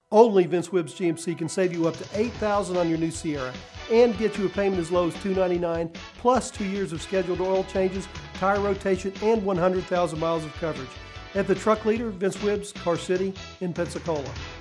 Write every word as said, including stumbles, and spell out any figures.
Only Vince Whibbs G M C can save you up to eight thousand dollars on your new Sierra and get you a payment as low as two hundred ninety-nine dollars plus two years of scheduled oil changes, tire rotation, and one hundred thousand miles of coverage. At the truck leader, Vince Whibbs, Car City in Pensacola.